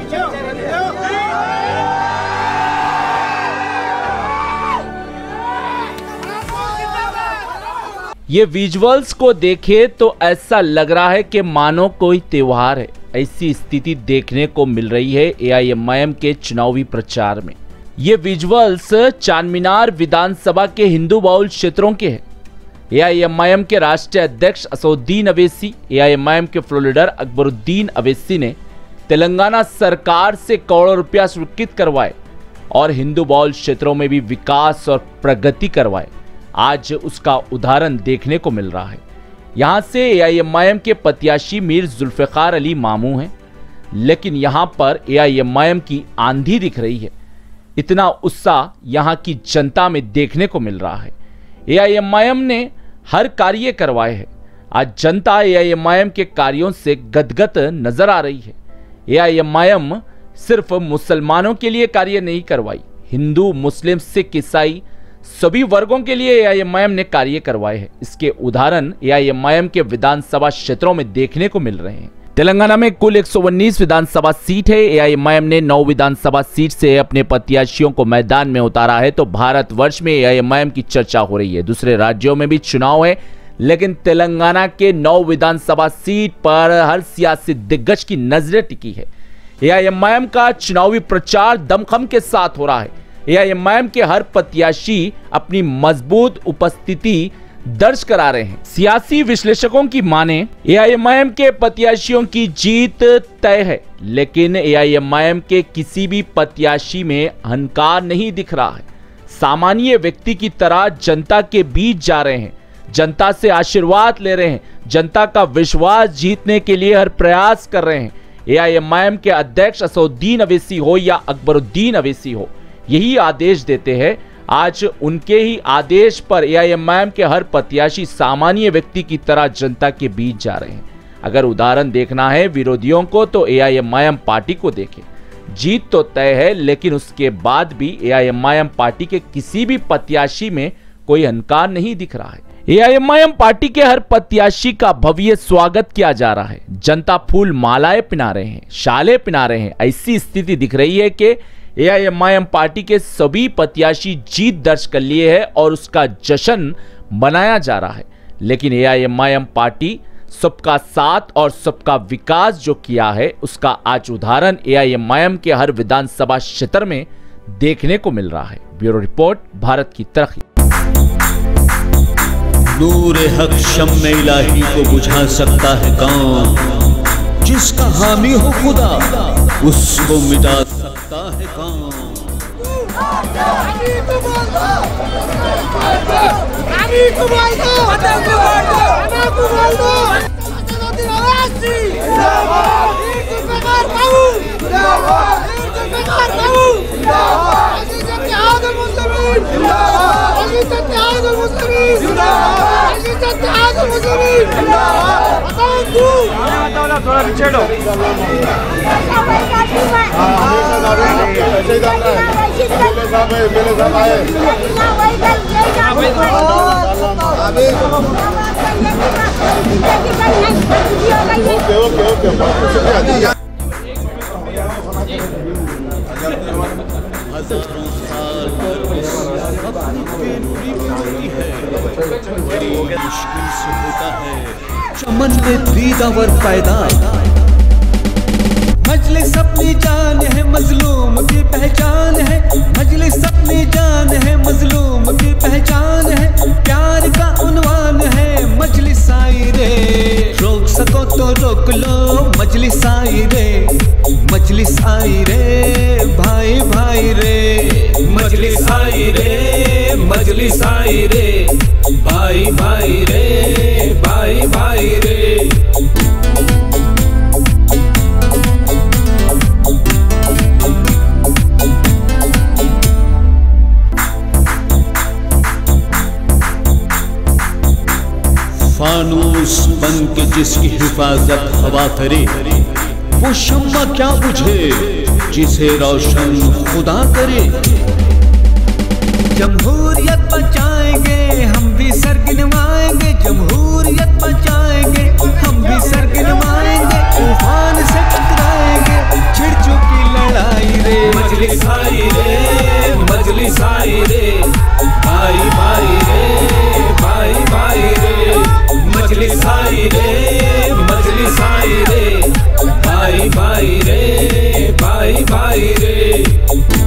ये विजुअल्स को देखे तो ऐसा लग रहा है कि मानो कोई त्योहार है। ऐसी स्थिति देखने को मिल रही है एआईएमआईएम के चुनावी प्रचार में। ये विजुअल्स चारमीनार विधानसभा के हिंदू बहुल क्षेत्रों के हैं। एआईएमआईएम के राष्ट्रीय अध्यक्ष असदुद्दीन अवैसी, एआईएमआईएम के फ्लोर लीडर अकबरुद्दीन अवैसी ने तेलंगाना सरकार से करोड़ों रुपया स्वीकृत करवाए और हिंदू बहुल क्षेत्रों में भी विकास और प्रगति करवाए। आज उसका उदाहरण देखने को मिल रहा है। यहाँ से एआईएमआईएम के प्रत्याशी मीर जुल्फिकार अली मामू हैं, लेकिन यहाँ पर एआईएमआईएम की आंधी दिख रही है। इतना उत्साह यहाँ की जनता में देखने को मिल रहा है। एआईएमआईएम ने हर कार्य करवाए हैं। आज जनता एआईएमआईएम के कार्यों से गदगद नजर आ रही है। एआईएमआईएम सिर्फ मुसलमानों के लिए कार्य नहीं करवाई, हिंदू, मुस्लिम, सिख, ईसाई सभी वर्गों के लिए एआईएमआईएम ने कार्य करवाए हैं। इसके उदाहरण एआईएमआईएम के विधानसभा क्षेत्रों में देखने को मिल रहे हैं। तेलंगाना में कुल 119 विधानसभा सीट है। एआईएमआईएम ने 9 विधानसभा सीट से अपने प्रत्याशियों को मैदान में उतारा है। तो भारतवर्ष में एआईएमआईएम की चर्चा हो रही है। दूसरे राज्यों में भी चुनाव है, लेकिन तेलंगाना के 9 विधानसभा सीट पर हर सियासी दिग्गज की नजरें टिकी है। एआईएमआईएम का चुनावी प्रचार दमखम के साथ हो रहा है। एआईएमआईएम के हर प्रत्याशी अपनी मजबूत उपस्थिति दर्ज करा रहे हैं। सियासी विश्लेषकों की माने एआईएमआईएम के प्रत्याशियों की जीत तय है, लेकिन एआईएमआईएम के किसी भी प्रत्याशी में अहंकार नहीं दिख रहा है। सामान्य व्यक्ति की तरह जनता के बीच जा रहे हैं, जनता से आशीर्वाद ले रहे हैं, जनता का विश्वास जीतने के लिए हर प्रयास कर रहे हैं। एआईएमआईएम के अध्यक्ष असदुद्दीन अवैसी हो या अकबरुद्दीन अवैसी हो, यही आदेश देते हैं। आज उनके ही आदेश पर एआईएमआईएम के हर प्रत्याशी सामान्य व्यक्ति की तरह जनता के बीच जा रहे हैं। अगर उदाहरण देखना है विरोधियों को तो एआईएमआईएम पार्टी को देखें। जीत तो तय है, लेकिन उसके बाद भी एआईएमआईएम पार्टी के किसी भी प्रत्याशी में कोई अहंकार नहीं दिख रहा है। एआईएमआईएम पार्टी के हर प्रत्याशी का भव्य स्वागत किया जा रहा है। जनता फूल मालाएं पिना रहे हैं, शालें पिना रहे हैं। ऐसी स्थिति दिख रही है कि एआईएमआईएम पार्टी के सभी प्रत्याशी जीत दर्ज कर लिए है और उसका जश्न मनाया जा रहा है। लेकिन एआईएमआईएम पार्टी सबका साथ और सबका विकास जो किया है, उसका आज उदाहरण एआईएमआईएम के हर विधानसभा क्षेत्र में देखने को मिल रहा है। ब्यूरो रिपोर्ट, भारत की तरक्की। नूरे हक शम्मे इलाही को बुझा सकता है कौन? जिसका हामी हो खुदा उसको मिटा सकता है कौन? थोड़ा पीछे लो। हजारों साल मुश्किल से होता है चमन में दीदावर पैदा। मजलिस अपनी जान है, मजलूम की पहचान है। मजलिस अपनी जान है, मजलूम की पहचान है। प्यार का उन्वान है मजलिस आई रे। रोक सको तो रोक लो मजलिस आई रे। मजलिस आई रे भाई भाई रे। मजलिस आई रे, मजलिस आई रे। भाई भाई रे, भाई भाई रे। फानूस बन के जिसकी हिफाजत हवा करे, वो शम्मा क्या बुझे जिसे रोशन खुदा करे। जमहूरियत बचाएंगे हम भी सर गिनवाएंगे। जमहूरियत बचाएंगे हम भी सर गिनवाएंगे। तूफान से टकराएंगे, छिड़ चुकी रे।